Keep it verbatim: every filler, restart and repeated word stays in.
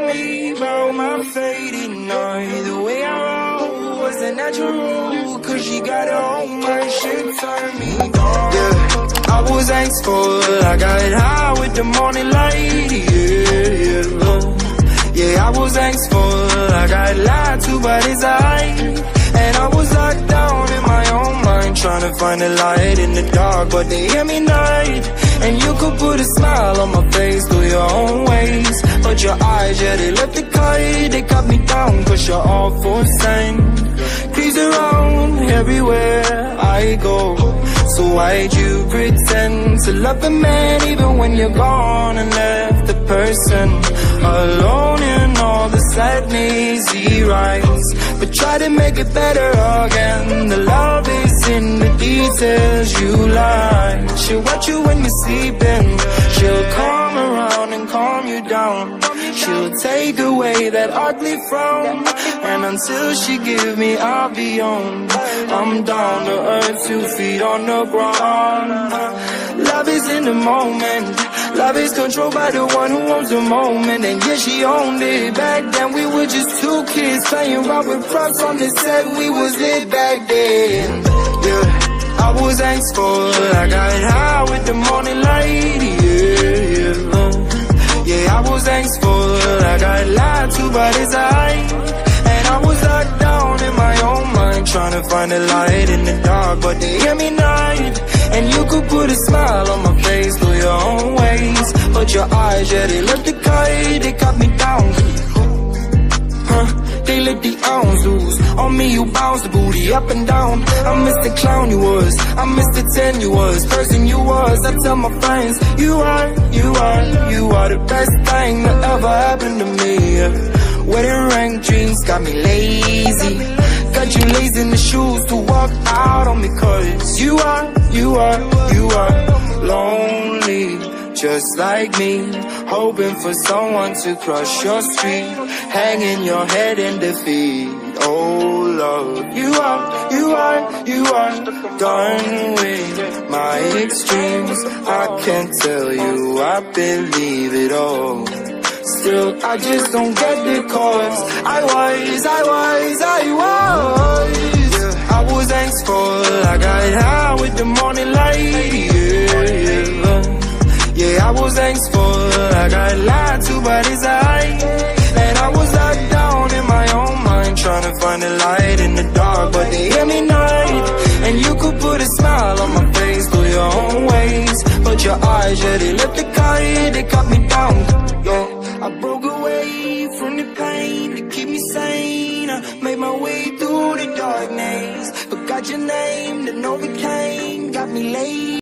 me about my faded night. The way I roll wasn't natural, cause she got her own mind, shit turned me on. Yeah, I was angstful, I got high with the morning light. Yeah, yeah, yeah, I was angstful, I got lied to by design. And I was locked down in my own mind, trying to find a light in the dark, but they hear me night. And you could put a smile on my face through your own ways, but your eyes, yeah, they left the kite. They cut me down, cause you're all for same. Please around everywhere I go, so why'd you pretend to love a man even when you're gone and left the person alone in all the sadness he writes? But try to make it better again. The love is in the details you like. She'll watch you when you're sleeping, she'll come around and calm you down. She'll take away that ugly frown, and until she give me I'll be on. I'm down to earth, two feet on the ground. Love is in the moment, love is controlled by the one who owns the moment. And yeah, she owned it. Back then we were just two kids playing around with props on the set. We was lit back then. Yeah, I was angstful, I got high with the morning light. Yeah, yeah, uh, yeah, I was angstful, I got lied to by design. And I was locked down in my own mind, trying to find a light in the dark, but they hear me night. And you could put a smile on my face through your own ways, but your eyes, yeah, they left the kite. They cut me down, huh? They let the ounce loose. On me you bounce the booty up and down. I miss the clown you was, I miss the ten you was, person you was. I tell my friends, you are, you are, you are the best thing that ever happened to me. Wedding ring dreams got me lazy, got you lazy in the shoes to walk out on me. Cause you are, you are, you are lonely, just like me, hoping for someone to cross your street, hanging your head in defeat. Oh love, you are, you are, you are done with my extremes. I can't tell you I believe it all. Still, I just don't get the cause. I was, I was, I was. I was angstful, I got high with the morning light. Yeah, yeah, I was angstful, I got lied to by design. And I was locked down in my own mind, trying to find a light in the dark, but they hear me night. And you could put a smile on my face through your own ways, but your eyes, yeah, they left the kite. They cut me down, yeah. I broke away from the pain to keep me sane. I made my way through the darkness, forgot your name, then overcame, got me late.